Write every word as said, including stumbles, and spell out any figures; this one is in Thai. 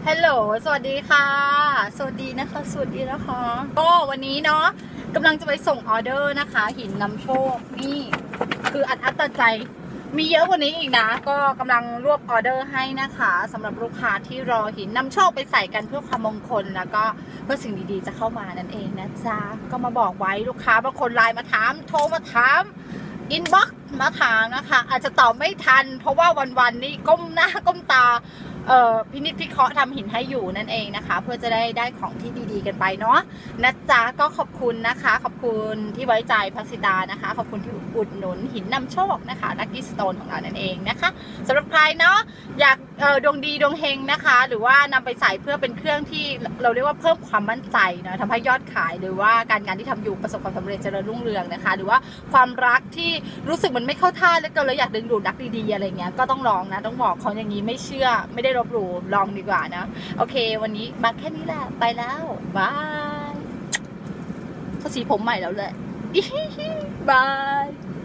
ฮัลโหลสวัสดีค่ะสวัสดีนะคะสวัสดีนะคะก็วันนี้เนาะกำลังจะไปส่งออเดอร์นะคะหินนำโชคนี่คืออัดอั้นตันใจมีเยอะกว่านี้อีกนะก็กำลังรวบออเดอร์ให้นะคะสำหรับลูกค้าที่รอหินนำโชคไปใส่กันเพื่อความมงคลแล้วก็เพื่อสิ่งดีๆจะเข้ามานั่นเองนะจ๊ะก็มาบอกไว้ลูกค้าบางคนไลน์มาถามโทรมาถามอินบ็อกซ์มาถามนะคะอาจจะตอบไม่ทันเพราะว่าวันๆนี้ก้มหน้าก้มตาเอ่อพินิจพิเคราะห์ทำหินให้อยู่นั่นเองนะคะเพื่อจะได้ได้ของที่ดีๆกันไปเนาะนะจ๊ะก็ขอบคุณนะคะขอบคุณที่ไว้ใจพัสิดานะคะขอบคุณที่อุดหนุนหินนำโชคนะคะลัคกี้สโตนของเรานั่นเองนะคะสำหรับใครเนาะอยากเอ่อดวงดีดวงเฮงนะคะหรือว่านำไปใส่เพื่อเป็นเครื่องที่เราเรียกว่าเพิ่มความมั่นใจนะทำให้ยอดขายหรือว่าการงานที่ทำอยู่ประสบความสำเร็จเจริญรุ่งเรืองนะคะหรือว่าความรักที่รู้สึกมันไม่เข้าท่าแล้วก็เลยอยากดึงดูดรักดีๆอะไรเงี้ยก็ต้องลองนะต้องบอกเขาอย่างนี้ไม่เชื่อไม่ได้ลบหลู่ลองดีกว่านะโอเควันนี้มาแค่นี้แหละไปแล้วบายเขาสีผมใหม่แล้วเลยบาย